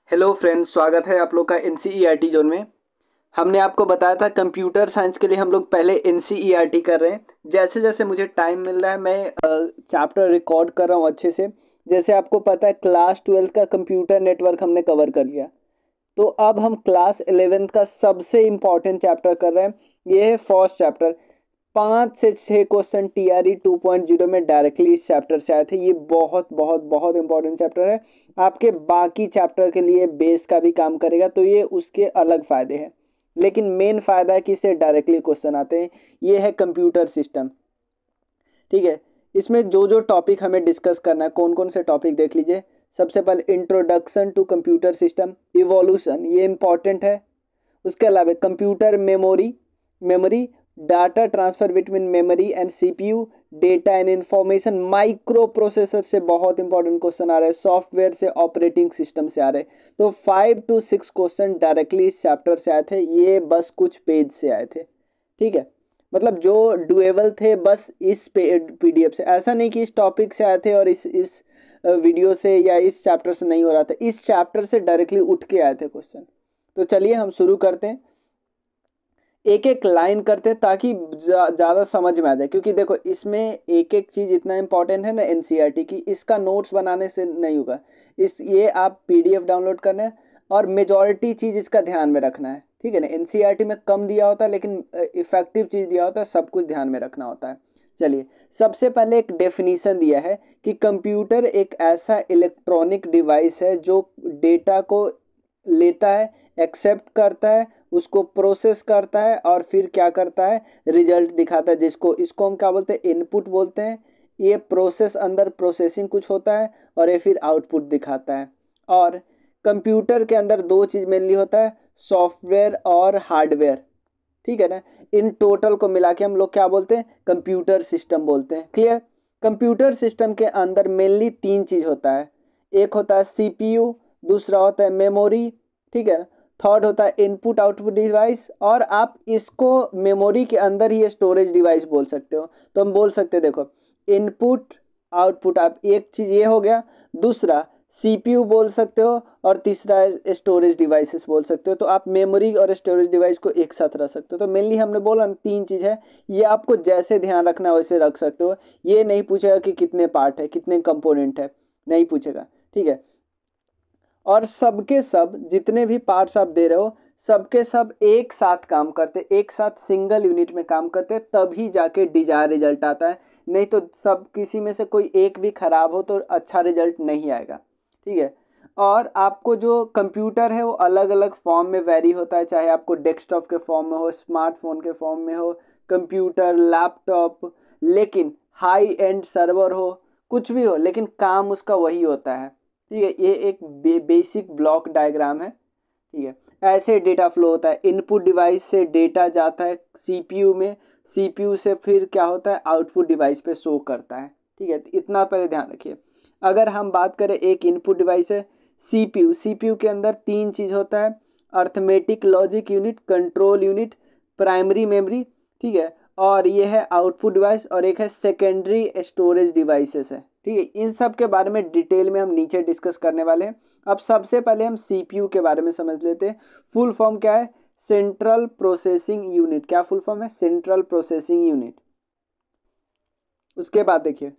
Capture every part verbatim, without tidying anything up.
Hello friends, स्वागत है आप लोग का एनसीईआरटी जोन में। हमने आपको बताया था कंप्यूटर साइंस के लिए हम लोग पहले एनसीईआरटी कर रहे हैं। जैसे जैसे मुझे टाइम मिल रहा है मैं चैप्टर रिकॉर्ड कर रहा हूँ अच्छे से। जैसे आपको पता है क्लास ट्वेल्थ का कंप्यूटर नेटवर्क हमने कवर कर लिया, तो अब हम क्लास इलेवेंथ का सबसे इम्पॉर्टेंट चैप्टर कर रहे हैं। ये है फर्स्ट चैप्टर। पाँच से छः question T R E two point zero में डायरेक्टली इस चैप्टर से आए थे। ये बहुत बहुत बहुत इंपॉर्टेंट चैप्टर है, आपके बाकी चैप्टर के लिए बेस का भी काम करेगा, तो ये उसके अलग फ़ायदे हैं। लेकिन मेन फ़ायदा है कि इससे डायरेक्टली क्वेश्चन आते हैं। ये है कंप्यूटर सिस्टम, ठीक है। इसमें जो जो टॉपिक हमें डिस्कस करना है, कौन कौन से टॉपिक देख लीजिए। सबसे पहले introduction to computer system, evolution, ये इंपॉर्टेंट है। उसके अलावा computer memory memory data transfer between memory and CPU, data and information, micro processor से बहुत इंपॉर्टेंट क्वेश्चन आ रहे हैं, सॉफ्टवेयर से, ऑपरेटिंग सिस्टम से आ रहे हैं। तो five to six question directly इस चैप्टर से आए थे। ये बस कुछ पेज से आए थे, ठीक है। मतलब जो डुएबल थे बस इस पीडीएफ से, ऐसा नहीं कि इस टॉपिक से आए थे और इस इस वीडियो से या इस चैप्टर से नहीं हो रहा था। इस चैप्टर से डायरेक्टली उठ के आए थे क्वेश्चन। तो चलिए हम शुरू करते हैं, एक एक लाइन करते हैं ताकि ज़्यादा समझ में आ जाए। क्योंकि देखो इसमें एक एक चीज़ इतना इंपॉर्टेंट है ना एनसीईआरटी की, इसका नोट्स बनाने से नहीं होगा। इस ये आप पीडीएफ डाउनलोड करना है और मेजॉरिटी चीज़ इसका ध्यान में रखना है, ठीक है ना। एनसीईआरटी में कम दिया होता है लेकिन इफेक्टिव चीज़ दिया होता है, सब कुछ ध्यान में रखना होता है। चलिए, सबसे पहले एक डेफिनीशन दिया है कि कंप्यूटर एक ऐसा इलेक्ट्रॉनिक डिवाइस है जो डेटा को लेता है, एक्सेप्ट करता है, उसको प्रोसेस करता है और फिर क्या करता है, रिजल्ट दिखाता है, जिसको इसको हम क्या बोलते हैं, इनपुट बोलते हैं। ये प्रोसेस अंदर प्रोसेसिंग कुछ होता है और ये फिर आउटपुट दिखाता है। और कंप्यूटर के अंदर दो चीज़ मेनली होता है, सॉफ्टवेयर और हार्डवेयर, ठीक है ना। इन टोटल को मिला के हम लोग क्या बोलते हैं, कंप्यूटर सिस्टम बोलते हैं। क्लियर। कंप्यूटर सिस्टम के अंदर मेनली तीन चीज़ होता है। एक होता है सीपीयू, दूसरा होता है मेमोरी, ठीक है ना, थर्ड होता है इनपुट आउटपुट डिवाइस, और आप इसको मेमोरी के अंदर ही स्टोरेज डिवाइस बोल सकते हो। तो हम बोल सकते हैं, देखो इनपुट आउटपुट, आप एक चीज़ ये हो गया, दूसरा सीपीयू बोल सकते हो और तीसरा स्टोरेज डिवाइसेस बोल सकते हो। तो आप मेमोरी और स्टोरेज डिवाइस को एक साथ रख सकते हो। तो मेनली हमने बोला ना तीन चीज़ है, ये आपको जैसे ध्यान रखना है वैसे रख सकते हो। ये नहीं पूछेगा कि कितने पार्ट है, कितने कंपोनेंट है, नहीं पूछेगा, ठीक है। और सबके सब जितने भी पार्ट्स आप दे रहे हो, सबके सब एक साथ काम करते, एक साथ सिंगल यूनिट में काम करते, तभी जाके डिजायर रिजल्ट आता है। नहीं तो सब किसी में से कोई एक भी खराब हो तो अच्छा रिजल्ट नहीं आएगा, ठीक है। और आपको जो कंप्यूटर है वो अलग अलग फॉर्म में वेरी होता है, चाहे आपको डेस्कटॉप के फॉर्म में हो, स्मार्टफोन के फॉर्म में हो, कंप्यूटर, लैपटॉप, लेकिन हाई एंड सर्वर हो, कुछ भी हो, लेकिन काम उसका वही होता है, ठीक है। ये एक बे, बेसिक ब्लॉक डायग्राम है, ठीक है। ऐसे डेटा फ्लो होता है, इनपुट डिवाइस से डेटा जाता है सीपीयू में, सीपीयू से फिर क्या होता है, आउटपुट डिवाइस पे शो करता है, ठीक है। तो इतना पहले ध्यान रखिए। अगर हम बात करें, एक इनपुट डिवाइस है सीपीयू, सीपीयू के अंदर तीन चीज़ होता है, arithmetic logic unit, control unit, primary memory, ठीक है। और ये है आउटपुट डिवाइस, और एक है सेकेंडरी स्टोरेज डिवाइसेस है, ठीक है। इन सब के बारे में डिटेल में हम नीचे डिस्कस करने वाले हैं। अब सबसे पहले हम सीपीयू के बारे में समझ लेते हैं। फुल फॉर्म क्या है, सेंट्रल प्रोसेसिंग यूनिट। क्या फुल फॉर्म है, सेंट्रल प्रोसेसिंग यूनिट। उसके बाद देखिए,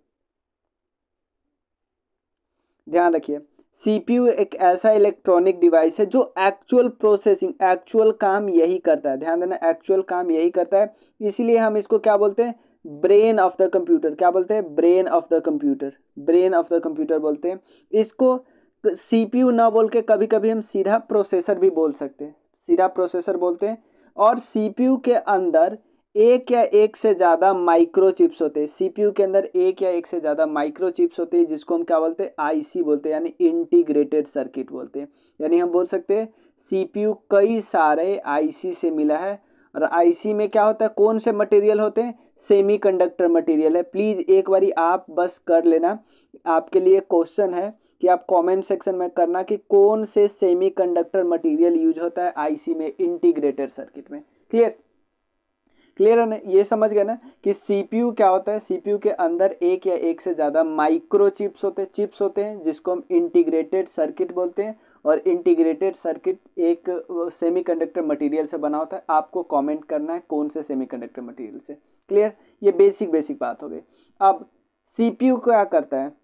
ध्यान रखिए, सीपीयू एक ऐसा इलेक्ट्रॉनिक डिवाइस है जो एक्चुअल प्रोसेसिंग, एक्चुअल काम यही करता है। ध्यान देना, एक्चुअल काम यही करता है, इसीलिए हम इसको क्या बोलते हैं, ब्रेन ऑफ द कंप्यूटर। क्या बोलते हैं, brain of the computer, brain of the computer बोलते हैं इसको। सीपीयू ना बोल के कभी कभी हम सीधा प्रोसेसर भी बोल सकते हैं, सीधा प्रोसेसर बोलते हैं। और सीपीयू के अंदर एक या एक से ज़्यादा माइक्रो चिप्स होते हैं, सीपीयू के अंदर एक या एक से ज़्यादा माइक्रो चिप्स होते हैं, जिसको हम क्या बोलते हैं, आईसी बोलते हैं, यानी इंटीग्रेटेड सर्किट बोलते हैं। यानी हम बोल सकते हैं सीपीयू कई सारे आईसी से मिला है। और आईसी में क्या होता है, कौन से मटेरियल होते हैं, सेमीकंडक्टर मटेरियल है। प्लीज़ एक बारी आप बस कर लेना, आपके लिए क्वेश्चन है कि आप कमेंट सेक्शन में करना कि कौन से सेमीकंडक्टर मटेरियल यूज होता है आईसी में, इंटीग्रेटेड सर्किट में। क्लियर, क्लियर है ना, ये समझ गए ना कि सीपीयू क्या होता है। सीपीयू के अंदर एक या एक से ज़्यादा माइक्रो चिप्स होते हैं, चिप्स होते हैं जिसको हम इंटीग्रेटेड सर्किट बोलते हैं। और इंटीग्रेटेड सर्किट एक सेमीकंडक्टर मटेरियल से बना होता है। आपको कमेंट करना है कौन से सेमीकंडक्टर मटेरियल से। क्लियर, ये बेसिक बेसिक बात हो गई। अब सीपीयू क्या करता है,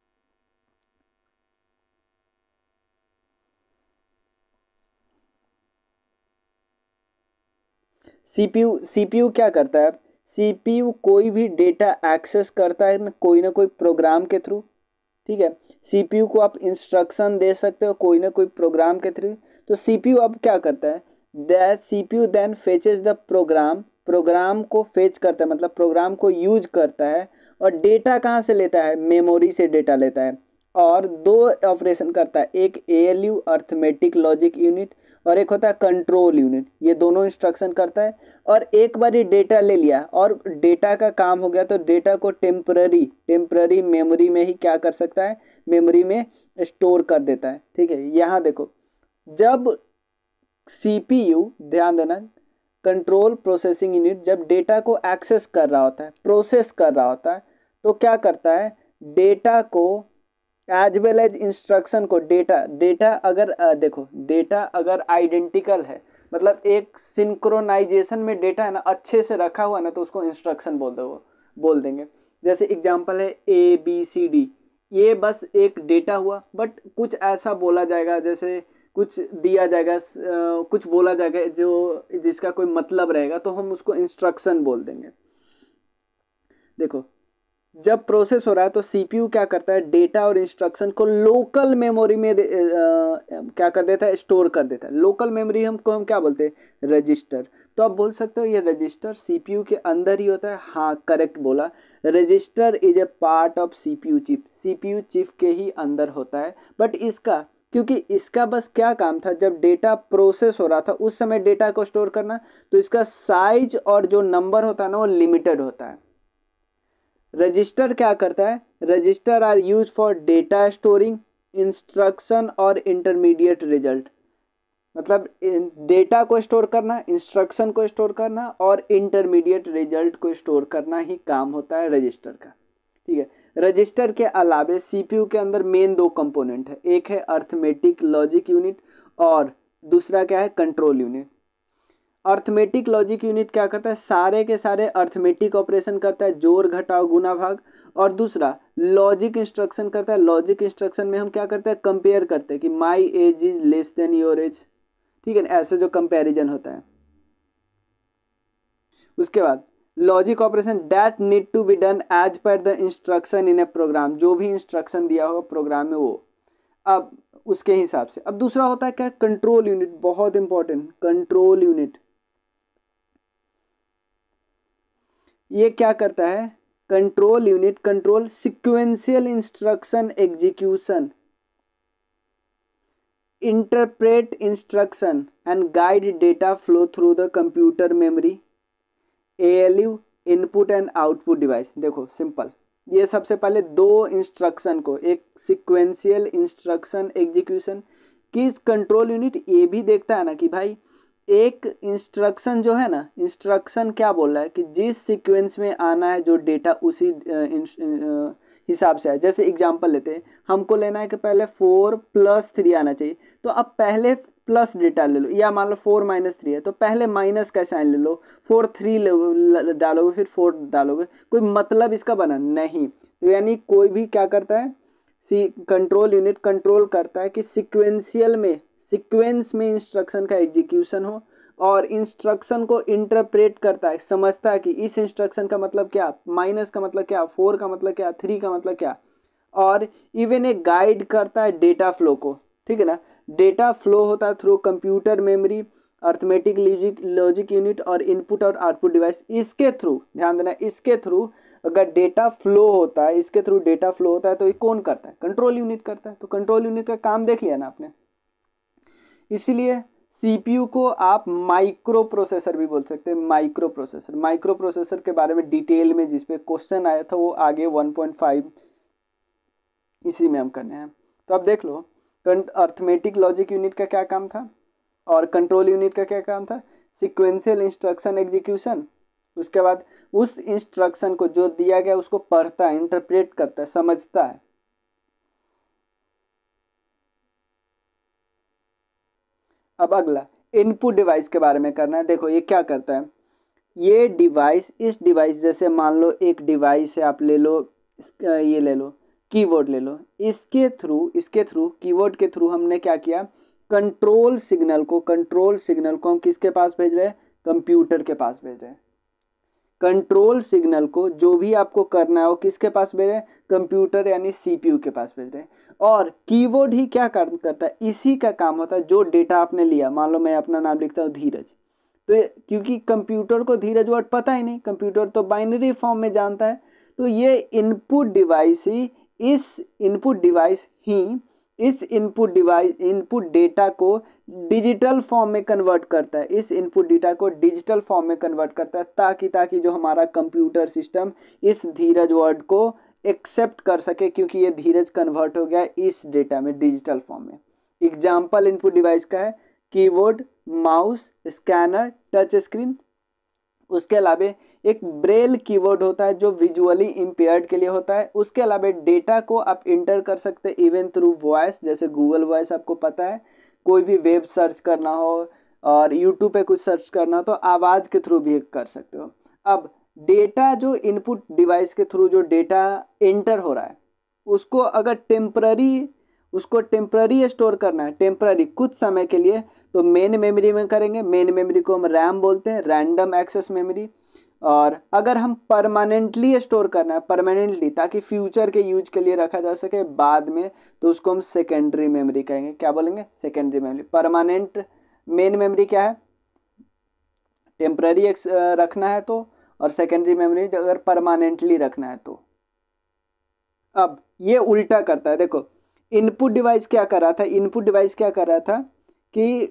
सीपीयू सीपीयू क्या करता है, सीपीयू कोई भी डेटा एक्सेस करता है ना कोई ना कोई प्रोग्राम के थ्रू। ठीक है, सीपीयू को आप इंस्ट्रक्शन दे सकते हो कोई ना कोई प्रोग्राम के थ्रू। तो सीपीयू अब क्या करता है, that CPU then fetches the program, program को फेच करता है मतलब प्रोग्राम को यूज करता है। और डेटा कहाँ से लेता है, मेमोरी से डेटा लेता है। और दो ऑपरेशन करता है, एक एएलयू अर्थमेटिक लॉजिक यूनिट और एक होता है कंट्रोल यूनिट। ये दोनों इंस्ट्रक्शन करता है। और एक बार ये डेटा ले लिया और डेटा का काम हो गया तो डेटा को टेम्पररी टेम्पररी मेमोरी में ही क्या कर सकता है, मेमोरी में स्टोर कर देता है। ठीक है, यहाँ देखो जब सीपीयू, ध्यान देना, कंट्रोल प्रोसेसिंग यूनिट जब डेटा को एक्सेस कर रहा होता है, प्रोसेस कर रहा होता है, तो क्या करता है, डेटा को एज वेल एज इंस्ट्रक्शन को, डेटा डेटा अगर आ, देखो डेटा अगर आइडेंटिकल है मतलब एक सिंक्रोनाइजेशन में डेटा है ना अच्छे से रखा हुआ ना तो उसको इंस्ट्रक्शन बोल दो बोल देंगे। जैसे एग्जांपल है ए बी सी डी, ये बस एक डेटा हुआ बट कुछ ऐसा बोला जाएगा जैसे कुछ दिया जाएगा, कुछ बोला जाएगा जो जिसका कोई मतलब रहेगा तो हम उसको इंस्ट्रक्शन बोल देंगे। देखो जब प्रोसेस हो रहा है तो सीपीयू क्या करता है, डेटा और इंस्ट्रक्शन को लोकल मेमोरी में आ, क्या कर देता है, स्टोर कर देता है। लोकल मेमोरी हमको हम क्या बोलते हैं, रजिस्टर। तो आप बोल सकते हो ये रजिस्टर सीपीयू के अंदर ही होता है। हाँ करेक्ट बोला, register is a part of CPU chip, CPU chip के ही अंदर होता है। बट इसका, क्योंकि इसका बस क्या काम था, जब डेटा प्रोसेस हो रहा था उस समय डेटा को स्टोर करना, तो इसका साइज और जो नंबर होता है ना वो लिमिटेड होता है। रजिस्टर क्या करता है, register are use for data storing, instruction और इंटरमीडिएट रिजल्ट। मतलब डेटा को स्टोर करना, इंस्ट्रक्शन को स्टोर करना और इंटरमीडिएट रिजल्ट को स्टोर करना ही काम होता है रजिस्टर का। ठीक है, रजिस्टर के अलावे सीपीयू के अंदर मेन दो कंपोनेंट है, एक है अर्थमेटिक लॉजिक यूनिट और दूसरा क्या है, control unit. Arithmetic logic unit क्या करता है, सारे के सारे अर्थमेटिक ऑपरेशन करता है, जोड़ घटाव गुना भाग। और दूसरा लॉजिक इंस्ट्रक्शन करता है। लॉजिक इंस्ट्रक्शन में हम क्या करते हैं, कंपेयर करते हैं कि my age is less than your age. ठीक है, ऐसे जो कंपैरिजन होता है। उसके बाद logic operation that need to be done as per the instruction in a program, जो भी इंस्ट्रक्शन दिया होगा प्रोग्राम में वो अब उसके हिसाब से। अब दूसरा होता है क्या, कंट्रोल यूनिट, बहुत इंपॉर्टेंट, कंट्रोल यूनिट। ये क्या करता है, control unit control sequential instruction execution, interpret instruction and guide data flow through the computer memory, ALU, input and output device. देखो सिंपल, ये सबसे पहले दो इंस्ट्रक्शन को, एक सीक्वेंशियल इंस्ट्रक्शन एग्जीक्यूशन, किस कंट्रोल यूनिट ये भी देखता है ना कि भाई एक इंस्ट्रक्शन जो है ना, इंस्ट्रक्शन क्या बोल रहा है कि जिस सीक्वेंस में आना है जो डेटा उसी हिसाब से है। जैसे एग्जांपल लेते हैं, हमको लेना है कि पहले फोर प्लस थ्री आना चाहिए, तो अब पहले प्लस डेटा ले लो, या मान लो फोर माइनस थ्री है तो पहले माइनस का साइन ले लो, फोर थ्री डालोगे फिर फोर डालोगे, कोई मतलब इसका बना नहीं। तो यानी कोई भी क्या करता है, सी कंट्रोल यूनिट कंट्रोल करता है कि सीक्वेंशियल में, सीक्वेंस में इंस्ट्रक्शन का एग्जीक्यूशन हो, और इंस्ट्रक्शन को इंटरप्रेट करता है, समझता है कि इस इंस्ट्रक्शन का मतलब क्या, माइनस का मतलब क्या, फोर का मतलब क्या, थ्री का मतलब क्या, और इवन एक गाइड करता है डेटा फ्लो को। ठीक है ना, डेटा फ्लो होता है through computer memory, arithmetic logic logic unit और इनपुट और आउटपुट डिवाइस। इसके थ्रू, ध्यान देना, इसके थ्रू अगर डेटा फ्लो होता है, इसके थ्रू डेटा फ्लो होता है तो ये कौन करता है, कंट्रोल यूनिट करता है। तो कंट्रोल यूनिट का काम देख लिया ना आपने। इसीलिए सीपीयू को आप माइक्रो प्रोसेसर भी बोल सकते हैं, माइक्रो प्रोसेसर। माइक्रो प्रोसेसर के बारे में डिटेल में जिस पे क्वेश्चन आया था वो आगे वन पॉइंट फाइव इसी में हम करने हैं। तो अब देख लो, अर्थमेटिक लॉजिक यूनिट का क्या काम था और कंट्रोल यूनिट का क्या काम था, सीक्वेंशियल इंस्ट्रक्शन एग्जीक्यूशन। उसके बाद उस इंस्ट्रक्शन को जो दिया गया उसको पढ़ता है, इंटरप्रेट करता है, समझता है। अब अगला इनपुट डिवाइस के बारे में करना है। देखो ये क्या करता है, ये डिवाइस, इस डिवाइस जैसे मान लो एक डिवाइस है, आप ले लो इसका- ये ले लो कीबोर्ड ले लो, इसके थ्रू इसके थ्रू कीबोर्ड के थ्रू हमने क्या किया, कंट्रोल सिग्नल को कंट्रोल सिग्नल को हम किसके पास भेज रहे हैं, कंप्यूटर के पास भेज रहे हैं। कंट्रोल सिग्नल को जो भी आपको करना है वो किसके पास भेज रहे हैं, कंप्यूटर यानी सीपीयू के पास भेज रहे हैं। और कीबोर्ड ही क्या काम करता है, इसी का काम होता है, जो डेटा आपने लिया, मान लो मैं अपना नाम लिखता हूँ धीरज, तो ये क्योंकि कंप्यूटर को धीरज वर्ड पता ही नहीं, कंप्यूटर तो बाइनरी फॉर्म में जानता है, तो ये इनपुट डिवाइस ही इस इनपुट डिवाइस ही इस इनपुट डिवाइस इनपुट डेटा को डिजिटल फॉर्म में कन्वर्ट करता है, इस इनपुट डेटा को डिजिटल फॉर्म में कन्वर्ट करता है, ताकि ताकि जो हमारा कंप्यूटर सिस्टम इस धीरज वर्ड को एक्सेप्ट कर सके, क्योंकि ये धीरज कन्वर्ट हो गया इस डेटा में डिजिटल फॉर्म में। एग्जाम्पल इनपुट डिवाइस का है keyboard, mouse, scanner, touch screen. उसके अलावा एक ब्रेल कीबोर्ड होता है जो विजुअली इम्पेयर्ड के लिए होता है। उसके अलावा डेटा को आप इंटर कर सकते हैं इवन थ्रू वॉइस, जैसे गूगल वॉइस आपको पता है, कोई भी वेब सर्च करना हो और यूट्यूब पे कुछ सर्च करना हो तो आवाज़ के थ्रू भी कर सकते हो। अब डेटा जो इनपुट डिवाइस के थ्रू जो डेटा इंटर हो रहा है, उसको अगर टेम्पररी उसको टेम्पररी स्टोर करना है, टेम्पररी कुछ समय के लिए, तो मेन मेमोरी में करेंगे। मेन मेमोरी को हम रैम बोलते हैं, रैंडम एक्सेस मेमोरी। और अगर हम परमानेंटली स्टोर करना है, परमानेंटली, ताकि फ्यूचर के यूज के लिए रखा जा सके बाद में, तो उसको हम सेकेंडरी मेमोरी कहेंगे। क्या बोलेंगे, secondary memory. Permanent main memory क्या है, टेम्पररी रखना है तो, और सेकेंडरी मेमोरी अगर परमानेंटली रखना है तो। अब ये उल्टा करता है, देखो इनपुट डिवाइस क्या कर रहा था, इनपुट डिवाइस क्या कर रहा था कि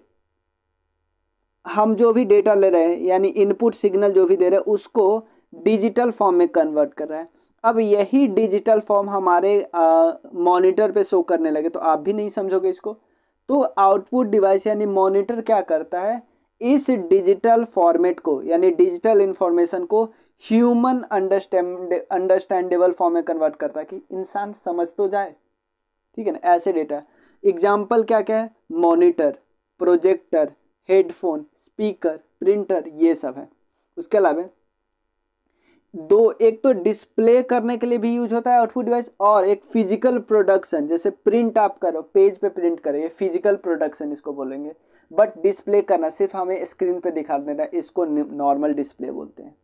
हम जो भी डेटा ले रहे हैं, यानी इनपुट सिग्नल जो भी दे रहे हैं, उसको डिजिटल फॉर्म में कन्वर्ट कर रहा है। अब यही डिजिटल फॉर्म हमारे मॉनिटर पे शो करने लगे, तो आप भी नहीं समझोगे इसको। तो आउटपुट डिवाइस यानी मॉनिटर क्या करता है, इस डिजिटल फॉर्मेट को यानी डिजिटल इंफॉर्मेशन को ह्यूमन अंडरस्टैंड अंडरस्टैंडेबल फॉर्म में कन्वर्ट करता है, कि इंसान समझ तो जाए, ठीक है ना, ऐसे डेटा। एग्जाम्पल क्या क्या है, monitor, projector, headphone, speaker, printer, ये सब है। उसके अलावा दो, एक तो डिस्प्ले करने के लिए भी यूज होता है आउटपुट डिवाइस, और एक फिजिकल प्रोडक्शन, जैसे प्रिंट आप करो, पेज पे प्रिंट करो, ये फिजिकल प्रोडक्शन इसको बोलेंगे। बट डिस्प्ले करना सिर्फ हमें स्क्रीन पे दिखा देना, इसको नॉर्मल डिस्प्ले बोलते हैं।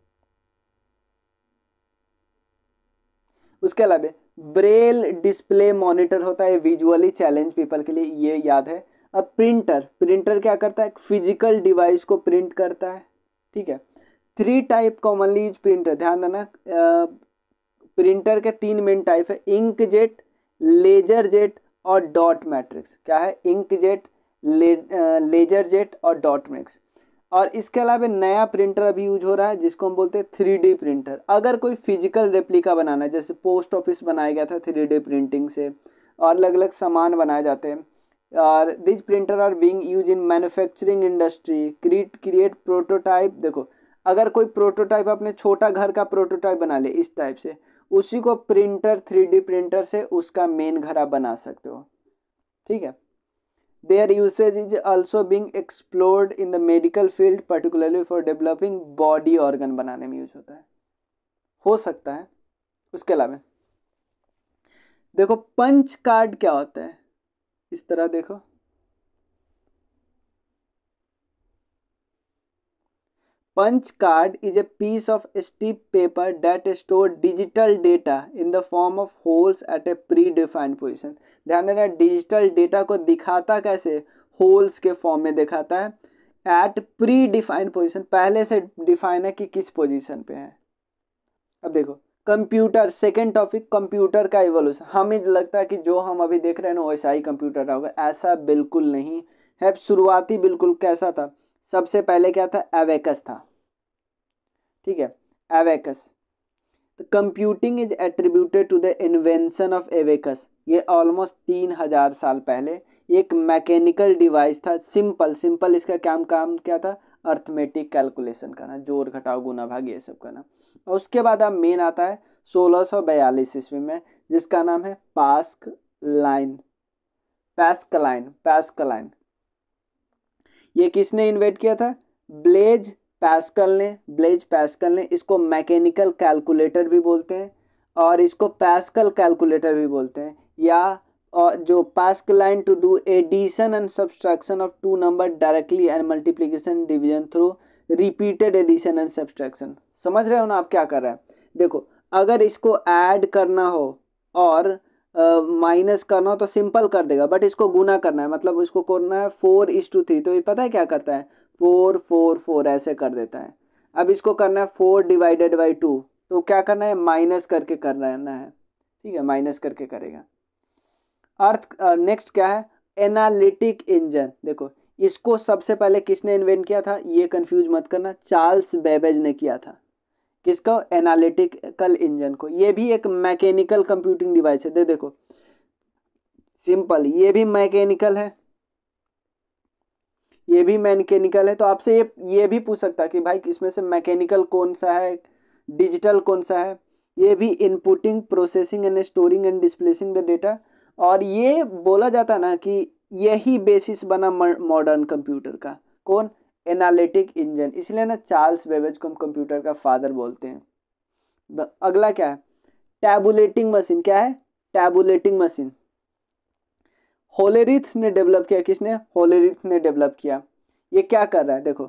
उसके अलावा ब्रेल डिस्प्ले मॉनिटर होता है, विजुअली चैलेंज पीपल के लिए, ये याद है। अब प्रिंटर, प्रिंटर क्या करता है, फिजिकल डिवाइस को प्रिंट करता है, ठीक है। Three type commonly use printer, ध्यान देना, प्रिंटर के तीन मेन टाइप है, इंक जेट, लेजर जेट और डॉट मैट्रिक्स। क्या है, इंक जेट, ले, लेजर जेट और डॉट मैट्रिक्स। और इसके अलावा नया प्रिंटर अभी यूज हो रहा है जिसको हम बोलते हैं थ्री डी प्रिंटर। अगर कोई फिजिकल रेप्लिका बनाना है, जैसे पोस्ट ऑफिस बनाया गया था थ्री डी प्रिंटिंग से, और अलग अलग सामान बनाए जाते हैं, और this printer are being use in manufacturing industry, create create prototype. देखो अगर कोई प्रोटोटाइप, अपने छोटा घर का प्रोटोटाइप बना ले इस टाइप से, उसी को प्रिंटर थ्री डी प्रिंटर से उसका मेन घर आप बना सकते हो, ठीक है। Their usage is also being explored in the medical field, particularly for developing body organ बनाने में यूज होता है, हो सकता है। उसके अलावा देखो पंच कार्ड क्या होता है, इस तरह देखो, punch card is a piece of stiff paper that store digital data in the form of holes at a predefined position। ध्यान देना, डिजिटल डेटा को दिखाता कैसे, होल्स के फॉर्म में दिखाता है, एट प्री डिफाइंड पोजिशन, पहले से डिफाइन है कि किस पोजीशन पे है। अब देखो कंप्यूटर, सेकेंड टॉपिक, कंप्यूटर का इवोल्यूशन। हमें लगता है कि जो हम अभी देख रहे हैं ना वैसा ही कंप्यूटर होगा, ऐसा बिल्कुल नहीं है। शुरुआती बिल्कुल कैसा था, सबसे पहले क्या था, एवेकस था, ठीक है, एवेकस। तो computing is attributed to the invention of abacus. ये ऑलमोस्ट तीन हजार साल पहले एक मैकेनिकल डिवाइस था, सिंपल सिंपल इसका काम काम क्या था, अर्थमेटिक कैलकुलेशन करना, जोड़ घटाव गुना भाग ये सब करना। और उसके बाद अब मेन आता है सोलह सौ बयालीस ईस्वी में, जिसका नाम है पास्क लाइन, पैस्कलाइन पैस्कलाइन ये किसने इन्वेंट किया था? ब्लेज पैस्कल ने। ब्लेज पैस्कल ने। इसको मैकेनिकल कैलकुलेटर भी बोलते हैं और इसको पैस्कल कैलकुलेटर भी बोलते हैं, या और जो Pascaline to do addition and subtraction of two number directly and multiplication division through repeated addition and subtraction. समझ रहे हो ना आप क्या कर रहा है? देखो, अगर इसको ऐड करना हो और माइनस uh, करना हो तो सिंपल कर देगा, बट इसको गुना करना है, मतलब इसको करना है फोर इज टू थ्री, तो ये पता है क्या करता है? फोर फोर फोर ऐसे कर देता है। अब इसको करना है फोर डिवाइडेड बाई टू, तो क्या करना है? माइनस करके करना है, ठीक है, माइनस करके करेगा। अर्थ नेक्स्ट क्या है? Analytic engine. देखो, इसको सबसे पहले किसने इन्वेंट किया था? ये कंफ्यूज मत करना, चार्ल्स बेबेज ने किया था। किसको? एनालिटिकल इंजन को। ये भी एक मैकेनिकल कंप्यूटिंग डिवाइस है। दे देखो सिंपल, ये भी मैकेनिकल है, ये भी मैकेनिकल है। तो आपसे ये ये भी पूछ सकता है कि भाई इसमें से मैकेनिकल कौन सा है, डिजिटल कौन सा है? ये भी inputting, processing and storing and displacing the data. और ये बोला जाता ना कि यही बेसिस बना मॉडर्न कंप्यूटर का। कौन? Analytic engine. इसलिए ना चार्ल्स बेबेज को हम कंप्यूटर का फादर बोलते हैं। अगला क्या है? Tabulating machine. क्या है? Tabulating machine. होलेरिथ ने डेवलप किया। किसने? होलेरिथ ने डेवलप किया। ये क्या कर रहा है? देखो,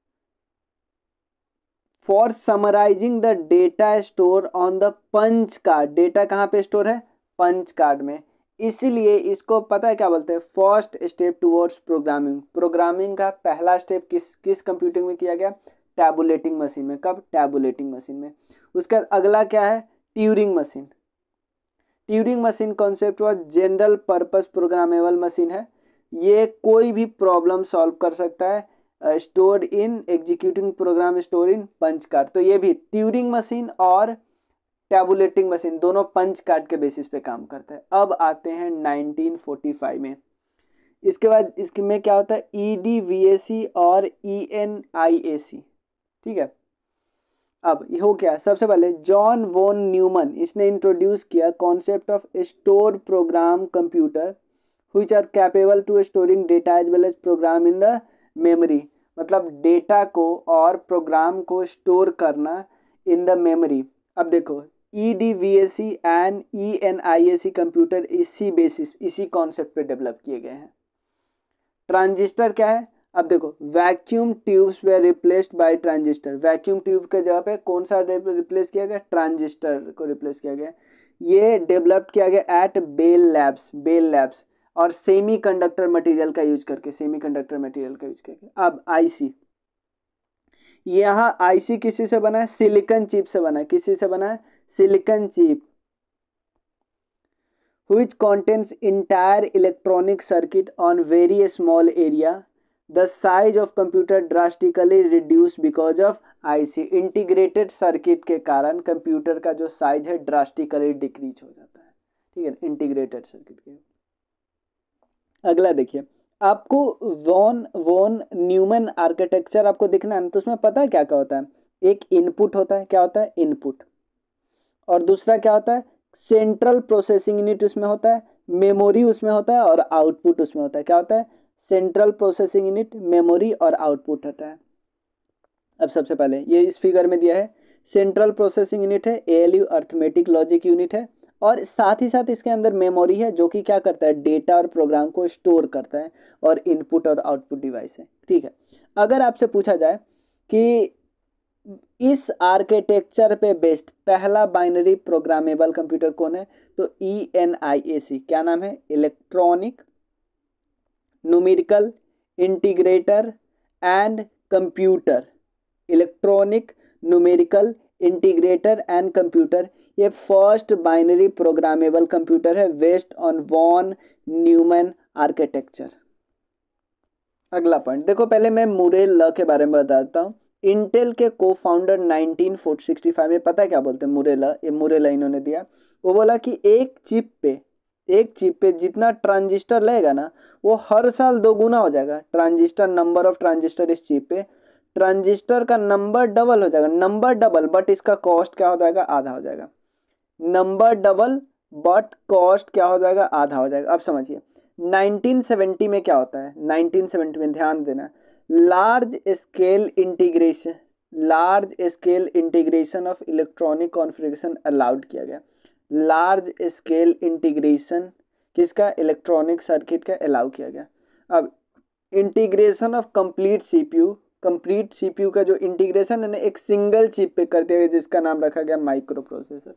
for summarizing the data store on the punch card. Data कहाँ पे स्टोर है? पंच कार्ड में। इसलिए इसको पता है क्या बोलते हैं? First step towards programming. Programming का पहला स्टेप किस किस कंप्यूटिंग में किया गया? टैबुलेटिंग मशीन में। कब? टैबुलेटिंग मशीन में। उसका अगला क्या है? Turing machine. Turing machine concept हुआ जनरल पर्पस प्रोग्रामेबल मशीन है। ये कोई भी प्रॉब्लम सॉल्व कर सकता है। Stored in executing program store in punch card. तो ये भी ट्यूरिंग मशीन और टैबुलेटिंग मशीन दोनों पंच कार्ड के बेसिस पे काम करता है। अब आते हैं नाइनटीन फोर्टी फाइव में। इसके बाद इसमें क्या होता है? ई डी वी ए सी और ई एन आई ए सी। ठीक है, अब ये हो क्या? सबसे पहले जॉन वॉन न्यूमन, इसने इंट्रोड्यूस किया concept of store program computer which are capable to storing data as well as program in the memory. मतलब डेटा को और प्रोग्राम को स्टोर करना इन द मेमोरी। अब देखो, E D V A C and E N I A C computer इसी basis, इसी concept पे डेवलप किए गए हैं। ट्रांजिस्टर क्या है? अब देखो, vacuum tubes were replaced by transistor. Vacuum tube के जगह पे कौन सा रिप्लेस किया गया? ट्रांजिस्टर को रिप्लेस किया गया। ये डेवलप किया गया at Bell Labs. Bell Labs और सेमीकंडक्टर मटेरियल का यूज करके, सेमीकंडक्टर मटेरियल का यूज करके। अब आईसी, यहाँ आईसी किसी से बना है? सिलिकॉन चिप से बना है। किसी से बना है? Silicon chip which contains entire electronic circuit on very small area. The size of computer drastically reduced because of I C. Integrated circuit के कारण कंप्यूटर का जो साइज है ड्रास्टिकली डिक्रीज हो जाता है। ठीक है, इंटीग्रेटेड सर्किट के। अगला देखिए, आपको वॉन वॉन न्यूमन आर्किटेक्चर आपको दिखना है, तो उसमें पता है क्या क्या होता है? एक इनपुट होता है। क्या होता है? इनपुट। और दूसरा क्या होता है? सेंट्रल प्रोसेसिंग यूनिट उसमें होता है, मेमोरी उसमें होता है और आउटपुट उसमें होता है। क्या होता है? सेंट्रल प्रोसेसिंग यूनिट, मेमोरी और आउटपुट होता है। अब सबसे पहले ये इस फिगर में दिया है, सेंट्रल प्रोसेसिंग यूनिट है, A L U arithmetic logic unit है, और साथ ही साथ इसके अंदर मेमोरी है जो कि क्या करता है? डेटा और प्रोग्राम को स्टोर करता है, और इनपुट और आउटपुट डिवाइस है। ठीक है, अगर आपसे पूछा जाए कि इस आर्किटेक्चर पे बेस्ड पहला बाइनरी प्रोग्रामेबल कंप्यूटर कौन है? तो ई एन आई ए सी। क्या नाम है? Electronic numerical integrator and computer. Electronic numerical integrator and computer, ये फर्स्ट बाइनरी प्रोग्रामेबल कंप्यूटर है based on von Neumann architecture. अगला पॉइंट देखो, पहले मैं मुरे लॉ के बारे में बताता हूँ। इंटेल के को फाउंडर नाइनटीन सिक्सटी फाइव में, पता है क्या बोलते हैं? मुरे लॉ। ये मुरे लॉ इन्होंने दिया। वो बोला कि एक चिप पे एक चिप पे जितना ट्रांजिस्टर लगेगा ना, वो हर साल दो गुना हो जाएगा। ट्रांजिस्टर, नंबर ऑफ ट्रांजिस्टर इस चिप पे, ट्रांजिस्टर का नंबर डबल हो जाएगा। नंबर डबल बट इसका कॉस्ट क्या हो जाएगा? आधा हो जाएगा। नंबर डबल बट कॉस्ट क्या हो जाएगा? आधा हो जाएगा। अब समझिए नाइनटीन सेवेंटी में क्या होता है। नाइनटीन सेवेंटी में ध्यान देना, large scale integration large scale integration of electronic configuration allowed किया गया। लार्ज स्केल इंटीग्रेशन किसका? इलेक्ट्रॉनिक सर्किट का अलाउ किया गया। अब integration of complete CPU, complete CPU का जो इंटीग्रेशन है ना एक सिंगल चिप पे करते हुए, जिसका नाम रखा गया microprocessor.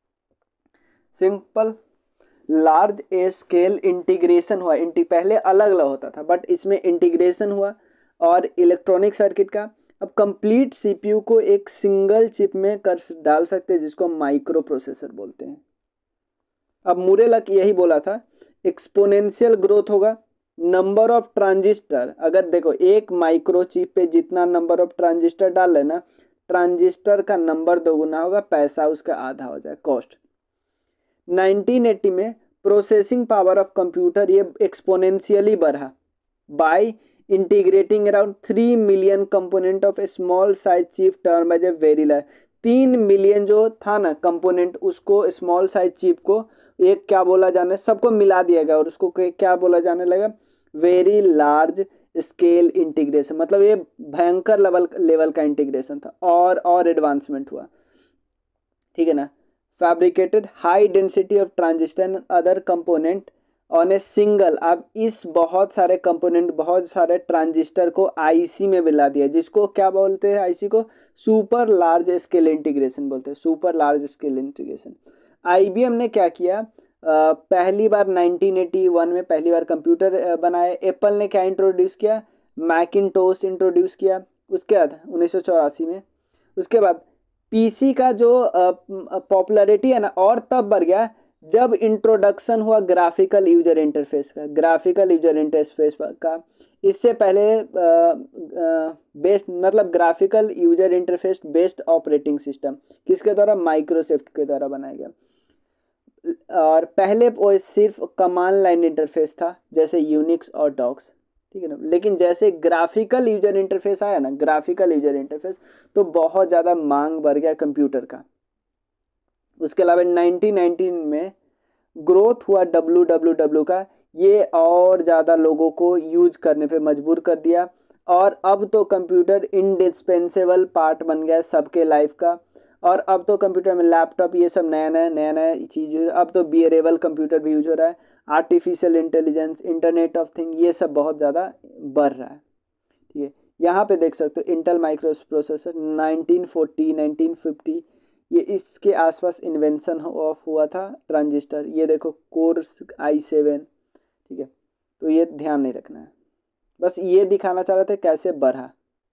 Simple large scale integration हुआ। इंटी पहले अलग अलग होता था बट इसमें इंटीग्रेशन हुआ और इलेक्ट्रॉनिक सर्किट का। अब कंप्लीट सीपीयू को एक सिंगल चिप में कर डाल सकते हैं, जिसको माइक्रो प्रोसेसर बोलते हैं। अब मुरेलक यही बोला था, एक्सपोनेंशियल ग्रोथ होगा, नंबर ऑफ ट्रांजिस्टर। अगर देखो एक माइक्रो चिप पे जितना नंबर ऑफ ट्रांजिस्टर डाल लेना, ट्रांजिस्टर का नंबर दोगुना होगा, पैसा उसका आधा हो जाए, कॉस्ट। नाइनटीन एटी में प्रोसेसिंग पावर ऑफ कंप्यूटर ये एक्सपोनेंशियली बढ़ा by integrating around three million component of a small size chip term as a very large. तीन मिलियन जो था ना कंपोनेंट, उसको स्मॉल साइज चिप को एक क्या बोला जाने, सबको मिला दिया गया और उसको क्या बोला जाने लगा? Very large scale integration. मतलब ये भयंकर लेवल लेवल का इंटीग्रेशन था और और एडवांसमेंट हुआ, ठीक है ना। Fabricated high density of transistor and other component on a single. अब इस बहुत सारे कंपोनेंट, बहुत सारे ट्रांजिस्टर को आईसी में मिला दिया, जिसको क्या बोलते हैं? आईसी को सुपर लार्ज स्केल इंटीग्रेशन बोलते हैं, super large scale integration. IBM ने क्या किया? आ, पहली बार नाइनटीन एटी वन में पहली बार कंप्यूटर बनाए। एप्पल ने क्या इंट्रोड्यूस किया? मैकिनटोश इंट्रोड्यूस किया। उसके बाद उन्नीस सौ चौरासी में। उसके बाद पीसी का जो पॉपुलैरिटी है ना और तब बढ़ गया जब इंट्रोडक्शन हुआ ग्राफिकल यूजर इंटरफेस का, ग्राफिकल यूजर इंटरफेस का। इससे पहले बेस्ट मतलब graphical user interface based operating system किसके द्वारा? माइक्रोसॉफ्ट के द्वारा बनाया गया। और पहले वो सिर्फ कमांड लाइन इंटरफेस था, जैसे यूनिक्स और डॉक्स, ठीक है ना। लेकिन जैसे ग्राफिकल यूजर इंटरफेस आया ना, ग्राफिकल यूजर इंटरफेस, तो बहुत ज़्यादा मांग बढ़ गया कंप्यूटर का। उसके अलावा नाइनटीन नाइनटीन में ग्रोथ हुआ डब्ल्यू डब्ल्यू डब्ल्यू का, ये और ज़्यादा लोगों को यूज करने पे मजबूर कर दिया और अब तो कंप्यूटर इंडिस्पेंसेबल पार्ट बन गया सबके लाइफ का। और अब तो कंप्यूटर में लैपटॉप ये सब नया नया नया नया चीज़, अब तो बियरेबल कंप्यूटर भी यूज हो रहा है। Artificial intelligence, internet of thing, ये सब बहुत ज़्यादा बढ़ रहा है, ठीक है। यहाँ पे देख सकते हो Intel microprocessor nineteen forty nineteen fifty, ये इसके आसपास इन्वेंशन ऑफ हुआ था ट्रांजिस्टर। ये देखो कोर्स आई सेवन, ठीक है। तो ये ध्यान नहीं रखना है, बस ये दिखाना चाह रहे थे कैसे बढ़ा।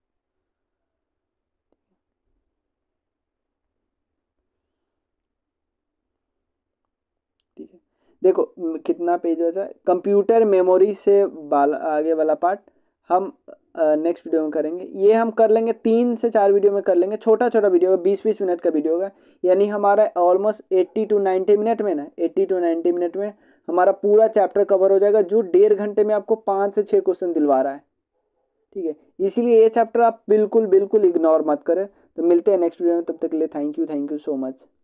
ठीक है, देखो कितना पेज होता है। कंप्यूटर मेमोरी से बाल आगे वाला पार्ट हम नेक्स्ट वीडियो में करेंगे। ये हम कर लेंगे तीन से चार वीडियो में कर लेंगे, छोटा छोटा वीडियो होगा, बीस बीस मिनट का वीडियो होगा। यानी हमारा almost eighty to ninety minute में ना एट्टी टू नाइन्टी मिनट में हमारा पूरा चैप्टर कवर हो जाएगा, जो डेढ़ घंटे में आपको पाँच से छः क्वेश्चन दिलवा रहा है, ठीक है। इसीलिए ये चैप्टर आप बिल्कुल बिल्कुल इग्नोर मत करें। तो मिलते हैं नेक्स्ट वीडियो में, तब तक के लिए thank you thank you so much.